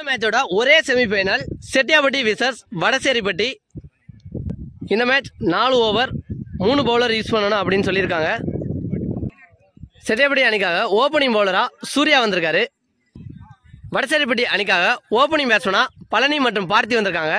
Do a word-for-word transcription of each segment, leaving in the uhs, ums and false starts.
மேட்சோட ஒரே semi-final Chettiyapatti versus Vadaseripatti. இந்த மேட்ச் நாலு ஓவர் மூணு பவுலர் யூஸ் பண்ணணும் அப்படின்னு சொல்லியிருக்காங்க. செட்டியாப்பட்டி அணிக்காக ஓப்பனிங் பவுலரா சூர்யா வந்திருக்காரு. வடசேரிப்பட்டி அணிக்காக ஓப்பனிங் பேட்ஸ்மேனா பழனி மற்றும் பார்த்தி வந்திருக்காங்க.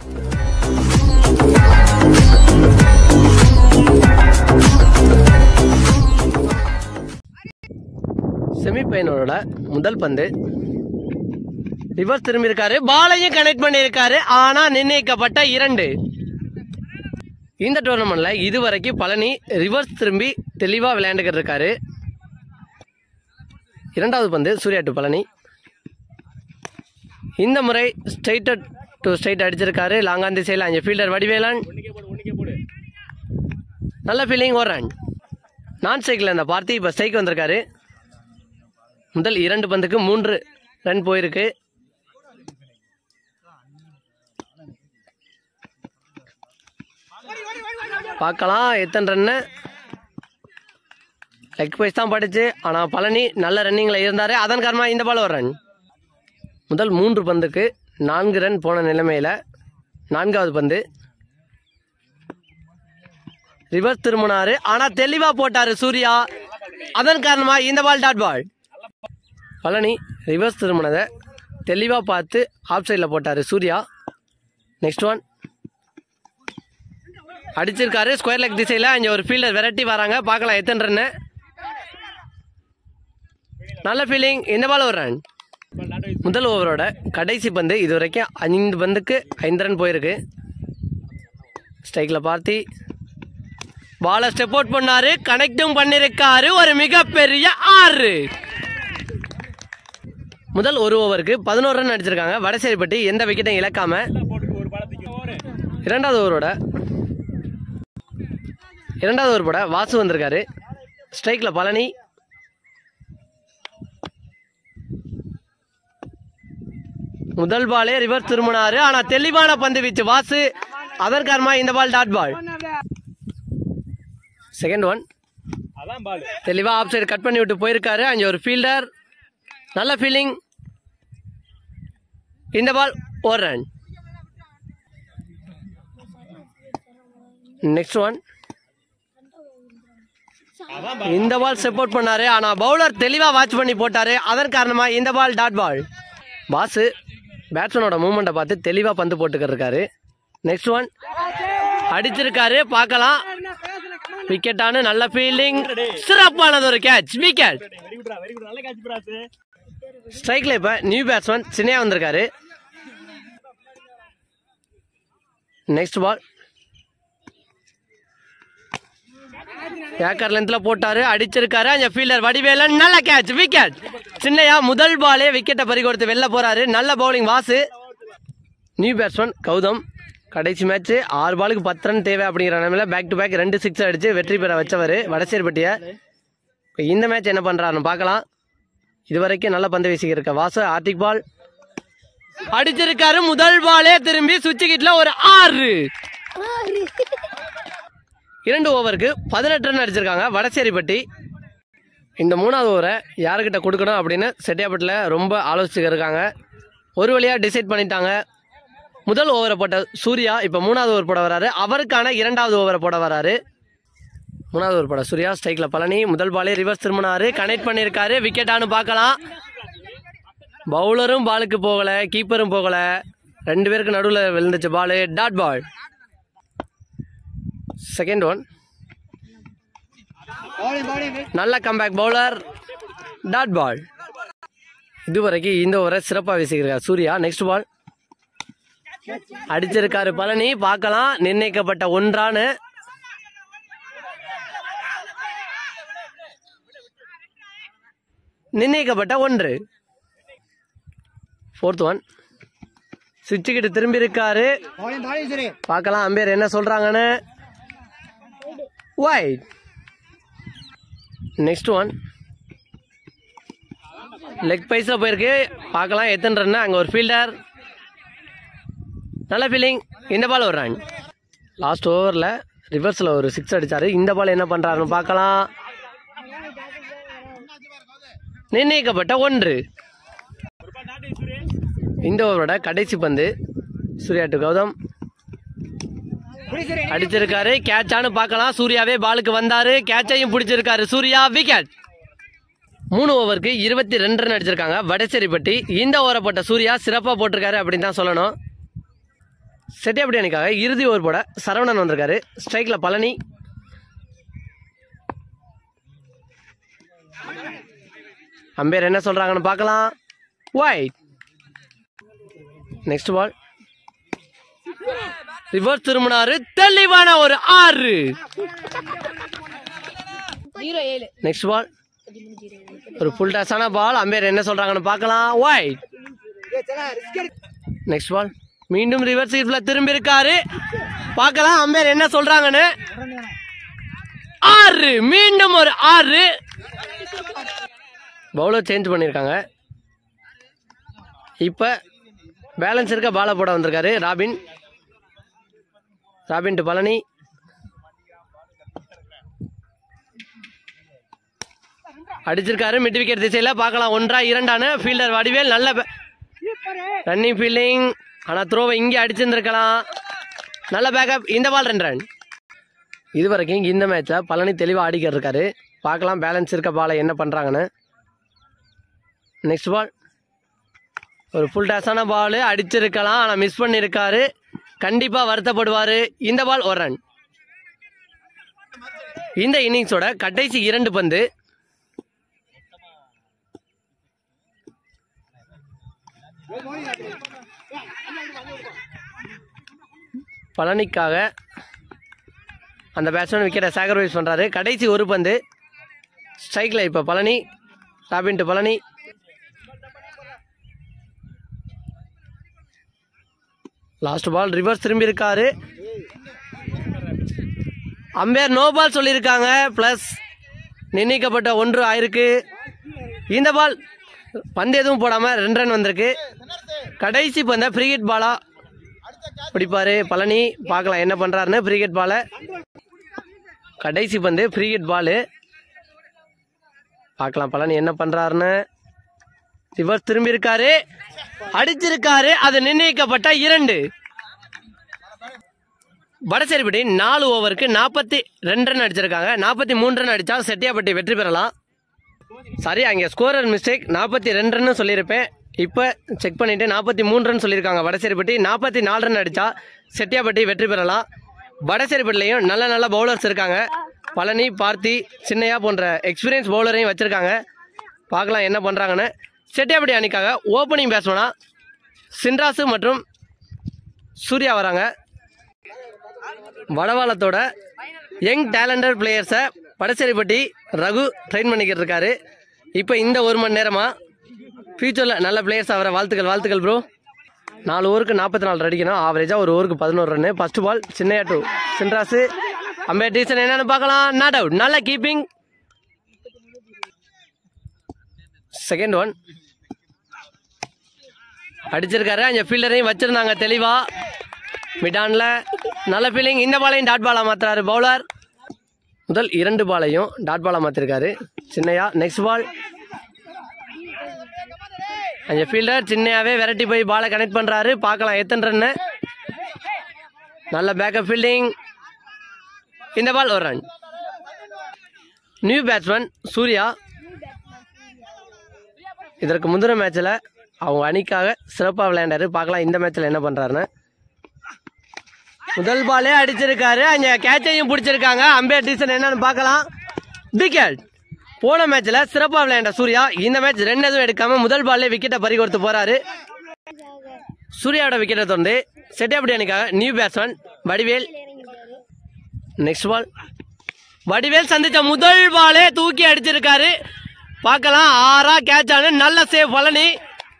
செமிஃபைனலோட முதல் பந்து ரிவர்ஸ் திரும்பி இருக்காரு, பாலையும் கனெக்ட் பண்ணி இருக்காரு. ஆனா நிர்ணயிக்கப்பட்ட இரண்டு. இந்த டோர்னமெண்ட்ல இதுவரைக்கும் பழனி ரிவர்ஸ் திரும்பி தெளிவா விளையாண்டுக்கிட்டு இருக்காரு. இரண்டாவது பந்து சூர்யா டு பழனி. இந்த முறை ஸ்ட்ரைட் டு ஸ்ட்ரைட் அடிச்சிருக்காரு. லாங்காந்தி சைடில் அஞ்சு ஃபீல்டர் வடிவேலன். நல்ல ஃபீலிங் ஒரு ரன். நான் ஸ்ட்ரைக்கில் இந்த பார்த்தி இப்போ ஸ்ட்ரைக் வந்திருக்காரு. முதல் இரண்டு பந்துக்கு மூன்று ரன் போயிருக்கு. பார்க்கலாம் எத்தனை ரன்னு. லெக் பைஸ் தான் படிச்சு, ஆனால் பழனி நல்ல ரன்னிங்கில் இருந்தார். அதன் காரணமாக இந்த பால் ஒரு ரன். முதல் மூன்று பந்துக்கு நான்கு ரன் போன நிலைமையில் நான்காவது பந்து ரிவர்ஸ் திரும்பினாரு, ஆனால் தெளிவாக போட்டார் சூர்யா. அதன் காரணமாக இந்த ball dot ball. Palani reverse திரும்பினதை தெளிவாக பார்த்து ஆஃப் சைடில் போட்டார் சூர்யா. நெக்ஸ்ட் ஒன் அடிச்சிருக்காரு ஸ்கொயர் லெக் திசையில். அங்கே ஒரு ஃபீல்டர் வெரைட்டி வராங்க, பார்க்கலாம் எத்தனை ரன்னு. நல்ல ஃபீலிங், இந்த பால் ஒரு ரன். முதல் ஓவரோட கடைசி பந்து இது வரைக்கும் ஐந்து பந்துக்கு ஐந்து ரன் போயிருக்கு. ஸ்ட்ரைக்கில் பார்த்தி பாலை ஸ்டெப் அவுட் பண்ணாரு, கனெக்டும் பண்ணிருக்காரு. ஒரு மிகப்பெரிய ஆறு. முதல் ஒரு ஓவருக்கு பதினோரு ரன் அடிச்சிருக்காங்க வடசேரிப்பட்டி, எந்த விக்கெட்டையும் இழக்காம. இரண்டாவது ஓவரோட இரண்டாவது ஓவர் போட வாசு வந்திருக்காரு. ஸ்ட்ரைக்கில் பழனி. முதல் பாலே ரிவர்ஸ் திரும்பினாரு, ஆனா தெளிவான பந்து வீச்சு வாசு. அதற்காரமா இந்த ball dot ball. Second one தெளிவா ஆஃப் சைடு கட் பண்ணி விட்டு போயிருக்காரு. அங்கே ஒரு ஃபீல்டர். நல்ல ஃபீலிங், இந்த பால் ஒரு ரன். நெக்ஸ்ட் ஒன் இந்த பால் சப்போர்ட் பண்ணாரு, ஆனா பவுலர் தெளிவா வாட்ச் பண்ணி போட்டாரு. அதன் காரணமா இந்த பால் டாட் பால். பாஸ் பேட்ஸ்மேனோட மூவ்மெண்ட்டை பார்த்து தெளிவா பந்து போட்டுக்கிட்டு இருக்காரு. நெக்ஸ்ட் ஒன் அடிச்சிருக்காரு, பார்க்கலாம். விக்கெட்டானு நல்ல ஃபீல்டிங், சிறப்பானது ஒரு கேட்ச், விக்கெட். ஸ்ட்ரைக்ல இப்ப நியூ பேட்ஸ்மேன் சின்னையா வந்திருக்காரு. நெக்ஸ்ட் பால் ஏக்கர் லென்த்ல போட்டாரு, அடிச்சிருக்காரு. அங்க ஃபீல்டர் வடிவேலன், நல்ல கேட்ச், விக்கெட். சின்னையா முதல் பாலே விக்கெட்டை பறி கொடுத்து வெளில போறாரு. நல்ல bowling Vasu. New batsman Gautam. கடைசி மேட்ச் ஆறு பாலுக்கு பத்து ரன் தேவை அப்படிங்கிற நிலைமையில பேக் டு பேக் ரெண்டு சிக்ஸ் அடிச்சு வெற்றி பெற வச்சவர் வடசேரிப்பட்டிய. இந்த மேட்ச் என்ன பண்றாருன்னு பார்க்கலாம். இதுவரைக்கும் நல்ல பந்து வீசிக்கிருக்க வாசு. ஆர்டிக் பால் அடிச்சிருக்காரு. முதல் பாலே திரும்பி சுவிட்ச் கிட்ல ஒரு ஆறு. இரண்டு ஓவருக்கு பதினெட்டு ரன் அடிச்சிருக்காங்க வடசேரிப்பட்டி. இந்த மூணாவது ஓவரை யாருக்கிட்ட கொடுக்கணும் அப்படின்னு செட்டியாப்பட்டில் ரொம்ப ஆலோசிச்சுக்க இருக்காங்க. ஒரு வழியாக டிசைட் பண்ணிட்டாங்க. முதல் ஓவரை போட்ட சூர்யா இப்போ மூணாவது ஓவர் போட வராரு. அவருக்கான இரண்டாவது ஓவரை போட வராரு. மூணாவது ஓவர் போட சூர்யா. ஸ்ட்ரைக்கில் பழனி. முதல் பாலே ரிவர்ஸ் திரும்பினாரு, கனெக்ட் பண்ணியிருக்காரு. விக்கெட்டானு பார்க்கலாம். பவுலரும் பாலுக்கு போகலை, கீப்பரும் போகலை, ரெண்டு பேருக்கு நடுவில் விழுந்துச்சு ball, dot ball. Second one நல்ல கம்பேக் பவுலர், டாட் பால். இதுவரைக்கும் இந்த ஓவரை சிறப்பாக வீசிக்கிறார் சூர்யா. நெக்ஸ்ட் பால் அடிச்சிருக்காரு பழனி, பார்க்கலாம். நிர்ணயிக்கப்பட்ட ஒன்றானு. நிர்ணயிக்கப்பட்ட ஒன்று. ஃபோர்த் ஒன் சுவிட்ச் கிட்ட திரும்பி இருக்காரு, பார்க்கலாம் அம்பேர் என்ன சொல்றாங்கன்னு. Wide. Next one leg byes போயிருக்கு, பார்க்கலாம் எத்தனை ரன். அங்கே ஒரு ஃபீல்டர், நல்ல ஃபீலிங், இந்த பால் ஒரு ரன். லாஸ்ட் ஓவரில் ரிவர்ஸில் ஒரு சிக்ஸ் அடித்தார். இந்த பால் என்ன பண்ணுறாருன்னு பார்க்கலாம். நிர்ணயிக்கப்பட்ட ஒன்று. இந்த ஓவரோட கடைசி பந்து. சூர்யா டு கௌதம் அடிச்சிருக்காரு. கேட்சானு பார்க்கலாம். சூர்யாவே பாலுக்கு வந்தாரு. கேட்சையும் பிடிச்சிருக்காரு சூர்யா. விக்கெட். மூணு ஓவருக்கு இருபத்தி ரெண்டு ரன் அடிச்சிருக்காங்க வடசேரிப்பட்டி. இந்த ஓவரை போட்ட சூர்யா சிறப்பாக போட்டிருக்காரு அப்படின்னு தான் சொல்லணும். செட்டியாப்பட்டி அணிக்காக இறுதி ஓவர் போட சரவணன் வந்திருக்காரு. ஸ்ட்ரைக்கில் பழனி. அம்பேர் என்ன சொல்றாங்கன்னு பார்க்கலாம். ஒயிட். Next ball. ரிவர்ஸ் திரும்பினாரு. தெளிவான ஒரு ஆறு. Next ball. ஒரு ஃபுல் டாஸான பால். அம்பேர் என்ன சொல்றாங்கன்னு பார்க்கலாம். ஒயிட். Next ball. மீண்டும் ரிவர்ஸ் ஹிட்ல திரும்பி இருக்காரு. பார்க்கலாம் அம்பேர் என்ன சொல்றாங்கன்னு. ஆறு. மீண்டும் ஒரு ஆறு. பவுலர் சேஞ்ச் பண்ணியிருக்காங்க. இப்போ பேலன்ஸ் இருக்க பாலை போட வந்திருக்காரு ராபின். Robin to Palani. அடிச்சிருக்காரு மிட் விக்கெட் திசையில். பார்க்கலாம் ஒன்றா இரண்டான. ஃபீல்டர் வடிவேல் நல்ல ரன்னிங் ஃபீல்டிங். ஆனால் த்ரோவை இங்கே அடிச்சிருந்துருக்கலாம். நல்ல பேக்கப். இந்த பால் ரெண்டு ரன். இது வரைக்கும் இந்த மேட்சில் பழனி தெளிவாக ஆடிக்கிட்டு இருக்காரு. பார்க்கலாம் பேலன்ஸ் இருக்க பாலை என்ன பண்ணுறாங்கன்னு. Next ball. ஒரு ஃபுல் டாஸான பால் அடிச்சிருக்கலாம். ஆனால் மிஸ் பண்ணியிருக்காரு. கண்டிப்பாக வருத்தப்படுவார். இந்த பால் ஒரு ரன். இந்த இன்னிங்ஸோட கடைசி இரண்டு பந்து. பழனிக்காக அந்த பேட்ஸ்மேன் விக்கெட்டை சாக்ரிஃபைஸ் பண்ணுறாரு. கடைசி ஒரு பந்து. ஸ்ட்ரைக்கில் இப்போ Palani. Robin to Palani. Last ball. Reverse திரும்பி இருக்காரு. அம்பேர் நோ பால் சொல்லியிருக்காங்க. பிளஸ் நிர்ணயிக்கப்பட்ட ஒன்று ஆயிருக்கு. இந்த பால் பந்து எதுவும் போடாமல் ரெண்டு ரன் வந்திருக்கு. கடைசி பந்த ஃப்ரீ ஹிட் பாலா பிடிப்பாரு பழனி. பார்க்கலாம் என்ன பண்ணுறாருன்னு. ஃப்ரீ ஹிட் பாலை. கடைசி பந்து ஃப்ரீ ஹிட் பாலு. பார்க்கலாம் பழனி என்ன பண்ணுறாருன்னு. ரிவர்ஸ் திரும்பி இருக்காரு. அடிச்சிருக்காரு. அது நிர்ணயிக்கப்பட்ட இரண்டு. வடசேரிப்பட்டி நாலு ஓவருக்கு நாற்பத்தி ரெண்டு ரன் அடிச்சிருக்காங்க. நாற்பத்தி மூன்று ரன் அடித்தா செட்டியாப்பட்டி வெற்றி பெறலாம். சரி, அங்கே ஸ்கோரர் மிஸ்டேக். நாற்பத்தி ரெண்டு ரன் சொல்லியிருப்பேன். இப்போ செக் பண்ணிவிட்டு நாற்பத்தி மூன்று ரன் சொல்லியிருக்காங்க வடசேரிப்பட்டி. நாற்பத்தி நாலு ரன் அடித்தா செட்டியாப்பட்டி வெற்றி பெறலாம். வடசேரிப்பட்டிலையும் நல்ல நல்ல பவுலர்ஸ் இருக்காங்க. பழனி, பார்த்தி, சின்னையா போன்ற எக்ஸ்பீரியன்ஸ் பவுலரையும் வச்சுருக்காங்க. பார்க்கலாம் என்ன பண்ணுறாங்கன்னு. செட்டியாப்பட்டி அணிக்காக ஓப்பனிங் பேட்ஸ்மேனாக சின்ராசு மற்றும் சூர்யா வராங்க. வடவாளத்தோட யங் டேலண்டட் பிளேயர்ஸை வடசேரிப்பட்டி ரகு ட்ரெயின் பண்ணிக்கிட்டு இருக்காரு. இப்போ இந்த ஒரு மணி நேரமாக ஃபியூச்சரில் நல்ல பிளேயர்ஸ் அவரை வாழ்த்துக்கள் வாழ்த்துக்கள் ப்ரோ. நாலு ஓவருக்கு நாற்பத்தி நாலு அடிக்கணும். ஆவரேஜாக ஒரு ஓவருக்கு பதினோரு run. First ball Chinnaiya to Chinrasu. Umpire decision என்னன்னு பார்க்கலாம். Not out. நல்ல கீப்பிங். Second one. அடிச்சிருக்காரு. அங்கே ஃபீல்டரையும் வச்சிருந்தாங்க தெளிவா. மிடான்ல நல்ல ஃபீலிங். இந்த பாலையும் டாட் பாலா மாத்துறாரு பவுலர். முதல் இரண்டு பாலையும் டாட் பாலா மாத்திருக்காரு சின்னையா. Next ball. அங்கே ஃபீல்டர் சின்னையாவே வெரைட்டி போய் பாலை கனெக்ட் பண்றாரு. பார்க்கலாம் எத்தனை ரன்னு. நல்ல பேக்கப் ஃபீல்டிங். இந்த பால் ஒரு ரன். New batsman Surya. இதற்கு முந்தின மேட்சில் அவங்க அணிக்காக சிறப்பாக விளையாண்டாரு. பார்க்கலாம் இந்த மேட்சில் என்ன பண்ணுறாருன்னு. முதல் பாலே அடிச்சிருக்காரு. அங்கே கேட்சையும் பிடிச்சிருக்காங்க. அம்பேர் டீசன் என்னன்னு பார்க்கலாம். விக்கெட். போன மேட்ச்சில் சிறப்பாக விளையாண்ட சூர்யா இந்த மேட்ச் ரெண்டு எதுவும் எடுக்காமல் முதல் பால்லே விக்கெட்டை பறி கொடுத்து போகிறாரு. சூர்யாவோட விக்கெட்டை தொடர்ந்து செட்டியாப்பட்டி அணிக்காக new batsman Vadivel. Next ball. Vadivel சந்திச்ச முதல் பாலே தூக்கி அடிச்சிருக்காரு. பார்க்கலாம் ஆறா கேட்ச் ஆனு. நல்ல சேவ் பழனி.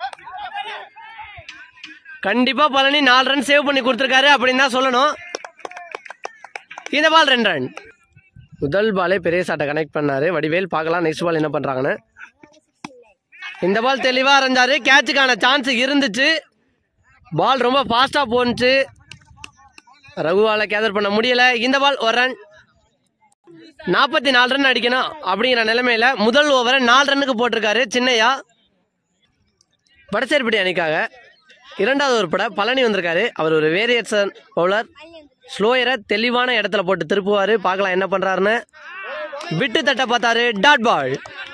கண்டிப்பா பழனி நாலு ரன் சேவ் பண்ணி கொடுத்துருக்காரு அப்படின்னு தான் சொல்லணும். இந்த பால் ரெண்டு ரன். முதல் பாலே பெரிய சாட்டை கனெக்ட் பண்ணாரு வடிவேல். பார்க்கலாம் நெக்ஸ்ட் பால் என்ன பண்றாங்கன்னு. இந்த பால் தெளிவா இருந்தாரு. கேட்சுக்கான சான்ஸ் இருந்துச்சு. பால் ரொம்ப ஃபாஸ்டா போனுச்சு. ரகுவால கேதர் பண்ண முடியல. இந்த பால் ஒரு ரன். நாற்பத்தி நாலு ரன் அடிக்கணும் அப்படிங்கிற நிலைமையில முதல் ஓவரை நாலு ரன்னுக்கு போட்டிருக்காரு சின்னையா. வடசேரிப்பட்டி அணிக்காக இரண்டாவது ஒரு பட பழனி வந்திருக்காரு. அவர் ஒரு வேரியேஷன் பவுலர். ஸ்லோயரை தெளிவான இடத்துல போட்டு திருப்புவார். பார்க்கலாம் என்ன பண்ணுறாருன்னு. விட்டு தட்ட பார்த்தாரு. Dot ball.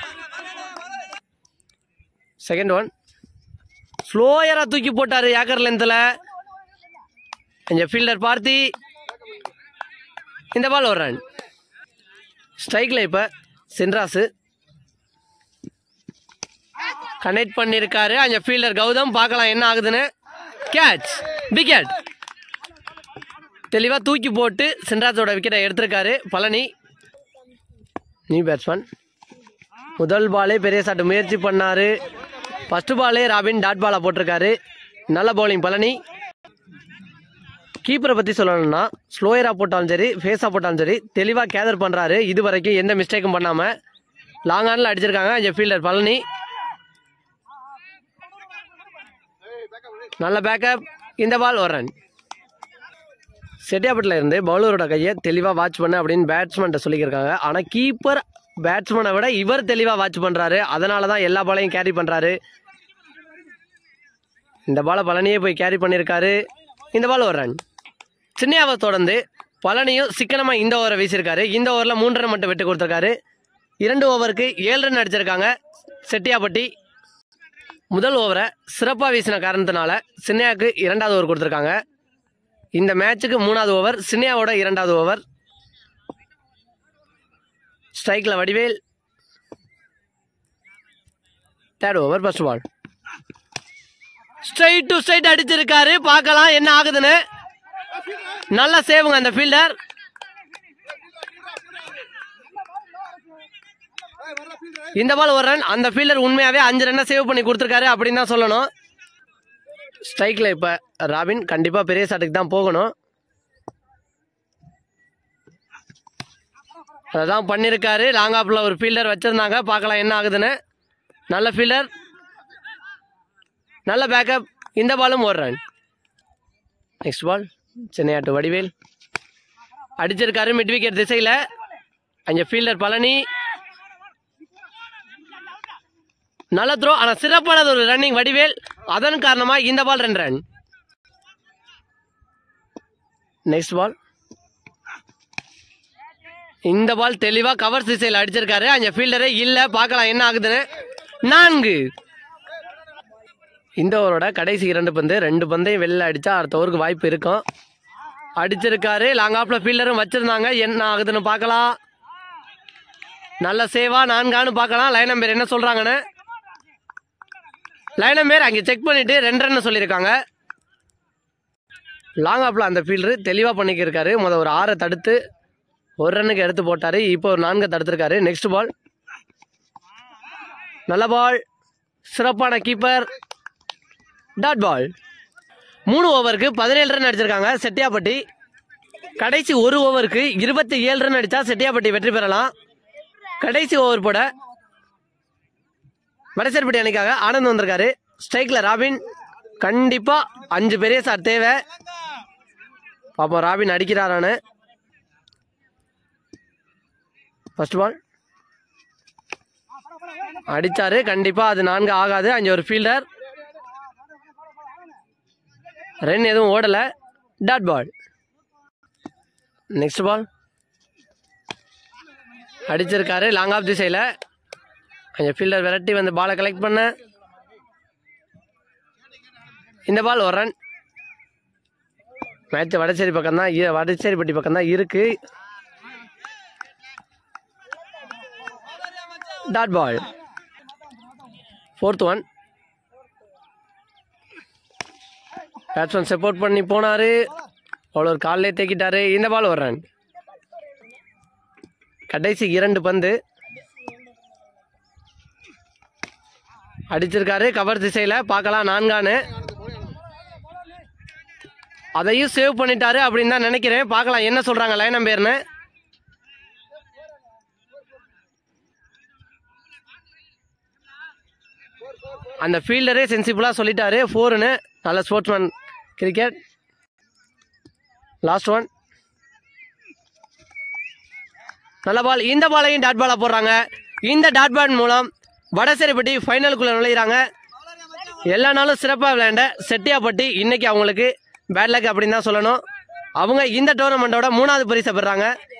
Second one. ஸ்லோயரா தூக்கி போட்டாரு ஏக்கர் லென்த்தில். இந்த ஃபீல்டர் பார்த்தி. இந்த பால் ஒரு ரன். ஸ்ட்ரைக்கில் இப்போ சென்ராசு கனெக்ட் பண்ணியிருக்காரு. அந்த ஃபீல்டர் கௌதம். பார்க்கலாம் என்ன ஆகுதுன்னு. கேட்ச். விக்கெட். தெளிவாக தூக்கி போட்டு சென்ராஸோட விக்கெட்டை எடுத்திருக்காரு பழனி. New batsman. முதல் பாலே பெரிய சாட்டு முயற்சி பண்ணார். ஃபஸ்ட்டு பாலே ராபின் டாட் பாலாக போட்டிருக்காரு. நல்ல பவுலிங் பழனி. கீப்பரை பற்றி சொல்லணும்னா ஸ்லோயராக போட்டாலும் சரி ஃபேஸாக போட்டாலும் சரி தெளிவாக கேதர் பண்ணுறாரு. இது வரைக்கும் எந்த மிஸ்டேக்கும் பண்ணாமல் லாங் ஆனில் அடிச்சிருக்காங்க இந்த ஃபீல்டர் பழனி. நல்ல பேக்கப். இந்த பால் ஒரு ரன். செட்டியாப்பட்டில் இருந்து பவுலரோட கையை தெளிவாக வாட்ச் பண்ண அப்படின்னு பேட்ஸ்மேன்ட்ட சொல்லியிருக்காங்க. ஆனால் கீப்பர் பேட்ஸ்மேனை விட இவர் தெளிவாக வாட்ச் பண்ணுறாரு. அதனால தான் எல்லா பாலையும் கேரி பண்ணுறாரு. இந்த பாலை பழனியே போய் கேரி பண்ணியிருக்காரு. இந்த பால் ஒரு ரன். சின்னையாவை தொடர்ந்து பழனியும் சிக்கனமாக இந்த ஓவரை வீசியிருக்காரு. இந்த ஓவரில் மூன்று ரன் மட்டும் விட்டு கொடுத்துருக்காரு. இரண்டு ஓவருக்கு ஏழு ரன் அடிச்சிருக்காங்க செட்டியாப்பட்டி. முதல் ஓவரை சிறப்பாக வீசின காரணத்தினால சின்னையாவுக்கு இரண்டாவது ஓவர் கொடுத்துருக்காங்க. இந்த மேட்சுக்கு மூணாவது ஓவர் சின்னையாவோட இரண்டாவது ஓவர். ஸ்ட்ரைக்கில் Vadivel. Third over first ball. Straight to straight அடிச்சிருக்காரு. பார்க்கலாம் என்ன ஆகுதுன்னு. நல்ல சேவுங்க அந்த ஃபீல்டர். இந்த பால் ஒரு ரன். அந்த ஃபீல்டர் உண்மையாவே அஞ்சு ரன்னை சேவ் பண்ணி கொடுத்துருக்காரு அப்படின்னு தான் சொல்லணும். ஸ்ட்ரைக்கில் இப்போ ராபின் கண்டிப்பாக பெரிய ஷாட்டுக்கு தான் போகணும். அதான் பண்ணியிருக்காரு. லாங் ஆஃபில் ஒரு ஃபீல்டர் வச்சுருந்தாங்க. பார்க்கலாம் என்ன ஆகுதுன்னு. நல்ல ஃபீல்டர். நல்ல பேக்கப். இந்த பாலும் ஒரு ரன். நெக்ஸ்ட் பால் சென்னையாட்டு வடிவேல் அடிச்சிருக்காரு மிட் விக்கெட் திசையில். அங்கே ஃபீல்டர் பழனி. நல்ல த்ரோ. ஆனால் சிறப்பானது ஒரு ரன்னிங் வடிவேல். அதன் காரணமாக இந்த பால் ரெண்டு ரன். நெக்ஸ்ட் பால். இந்த பால் தெளிவாக கவர் திசையில் அடிச்சிருக்காரு. அங்கே ஃபீல்டரே இல்லை. பார்க்கலாம் என்ன ஆகுதுன்னு. நான்கு. இந்த ஓவரோட கடைசி இரண்டு பந்து. ரெண்டு பந்தையும் வெளில அடித்தா அடுத்த ஓவருக்கு வாய்ப்பு இருக்கும். அடிச்சிருக்காரு. லாங் ஆஃபில் ஃபீல்டரும் வச்சுருந்தாங்க. என்ன ஆகுதுன்னு பார்க்கலாம். நல்ல சேவா நான்கான்னு பார்க்கலாம். லைன் நம்பர் என்ன சொல்கிறாங்கன்னு. லைன் நம்பர் அங்கே செக் பண்ணிவிட்டு ரெண்டு ரன்னு சொல்லியிருக்காங்க. லாங் ஆஃபில் அந்த ஃபீல்டரு தெளிவாக பண்ணிக்கிருக்காரு. முதல் ஒரு ஆறை தடுத்து ஒரு ரன்னுக்கு எடுத்து போட்டார். இப்போ ஒரு நான்கை தடுத்துருக்காரு. நெக்ஸ்ட் பால். நல்ல பால். சிறப்பான கீப்பர். Dot ball. மூணு ஓவருக்கு பதினேழு ரன் அடிச்சிருக்காங்க செட்டியாப்பட்டி. கடைசி ஒரு ஓவருக்கு இருபத்தி ஏழு ரன் அடித்தா செட்டியாப்பட்டி வெற்றி பெறலாம். கடைசி ஓவர் போட வடசேரிப்பட்டி அணிக்காக ஆனந்த் வந்திருக்காரு. ஸ்ட்ரைக்கில் ராபின். கண்டிப்பாக அஞ்சு பெரிய சார் தேவை. பாப்போம் ராபின் அடிக்கிறாரான்னு. First ball அடித்தாரு. கண்டிப்பாக அது நான்கு ஆகாது. அங்கே ஒரு ஃபீல்டர். ரன் எதுவும் ஓடலை. Dot ball. நெக்ஸ்ட் பால் அடிச்சிருக்காரு லாங் ஆஃப் திசையில். அங்கே ஃபீல்டர் விரட்டி வந்து பாலை கலெக்ட் பண்ண. இந்த பால் ஒரு ரன். மேட்ச் வடசேரி பக்கம் தான் வடசேரிப்பட்டி பக்கம் தான் இருக்கு. Dot ball. Fourth one. Batsman support பண்ணி போனாரு. அவ்வளோ ஒரு காலிலே தேக்கிட்டாரு. இந்த பால் ஒரு ரன். கடைசி இரண்டு பந்து அடிச்சிருக்காரு கவர் திசையில். பார்க்கலாம் நான்கானு. அதையும் சேவ் பண்ணிட்டாரு அப்படின்னு தான் நினைக்கிறேன். பார்க்கலாம் என்ன சொல்கிறாங்க லைன் நம்பர்னு. அந்த ஃபீல்டரே சென்சிபிளாக சொல்லிட்டாரு ஃபோர்னு. நல்ல ஸ்போர்ட்ஸ்மேன் கிரிக்கெட். Last one. நல்ல பால். இந்த பாலையும் டாட் பாலாக போடுறாங்க. இந்த டாட் பால் மூலம் வடசேரிப்பட்டி ஃபைனலுக்குள்ளே நுழைகிறாங்க. எல்லா நாளும் சிறப்பாக விளையாண்ட செட்டியாப்பட்டி இன்னைக்கு அவங்களுக்கு பேட் லக் அப்படின்னு தான் சொல்லணும். அவங்க இந்த டோர்னமெண்ட்டோட மூணாவது பரிசை பெறாங்க.